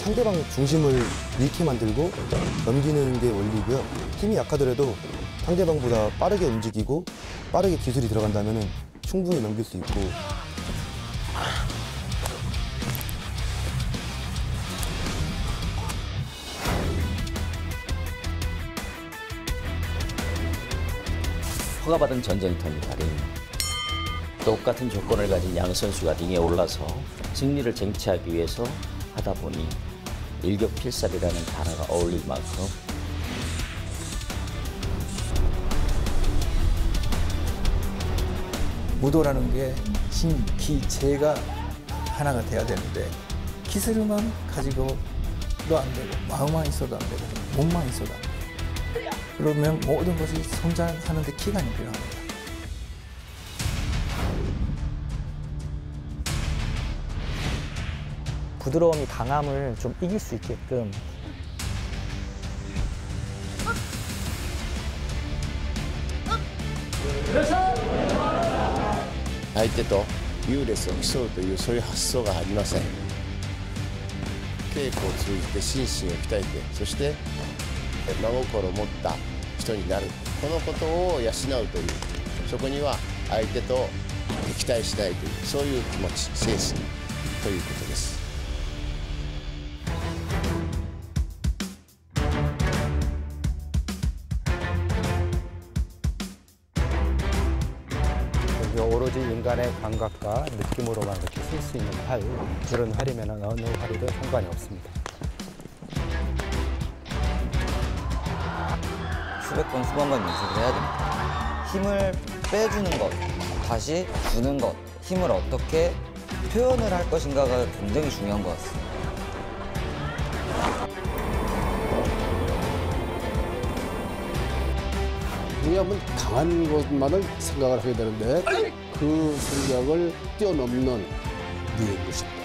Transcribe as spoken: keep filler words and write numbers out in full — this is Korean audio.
상대방 중심을 잃게 만들고 넘기는 게 원리고요. 힘이 약하더라도 상대방보다 빠르게 움직이고 빠르게 기술이 들어간다면 충분히 넘길 수 있고. 허가받은 전쟁터인 달인. 똑같은 조건을 가진 양 선수가 링에 올라서 승리를 쟁취하기 위해서 하다 보니 일격필살이라는 단어가 어울릴 만큼 무도라는 게 힘, 기, 재가 하나가 돼야 되는데 기술만 가지고도 안 되고 마음만 있어도 안 되고 몸만 있어도 안 되고 그러면 모든 것이 성장하는 데 기간이 필요합니다. 부드러움이 강함을 좀 이길 수 있게끔 相手と優劣を競うというそういう発想がありません。稽古を通じて心身を鍛えて、そして真心を持った人になる、このことを養うという、そこには相手と敵対しないというそういう気持ち、精神ということです。 오로지 인간의 감각과 느낌으로만 이렇게 쓸 수 있는 활, 그런 활이면 어느 활이든 상관이 없습니다. 수백 번, 수백 번 연습을 해야 됩니다. 힘을 빼주는 것, 다시 주는 것, 힘을 어떻게 표현을 할 것인가가 굉장히 중요한 것 같습니다. 중요한 강한 것만을 생각을 하게 되는데 그 생각을 뛰어넘는 무예인 것입니다.